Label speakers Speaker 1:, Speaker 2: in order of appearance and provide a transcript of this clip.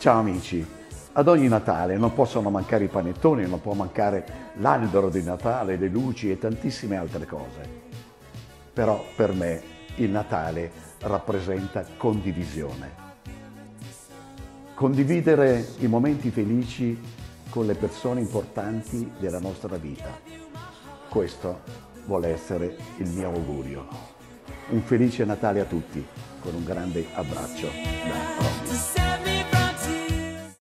Speaker 1: Ciao amici, ad ogni Natale non possono mancare i panettoni, non può mancare l'albero di Natale, le luci e tantissime altre cose. Però per me il Natale rappresenta condivisione. Condividere i momenti felici con le persone importanti della nostra vita. Questo vuole essere il mio augurio. Un felice Natale a tutti, con un grande abbraccio da Ronny.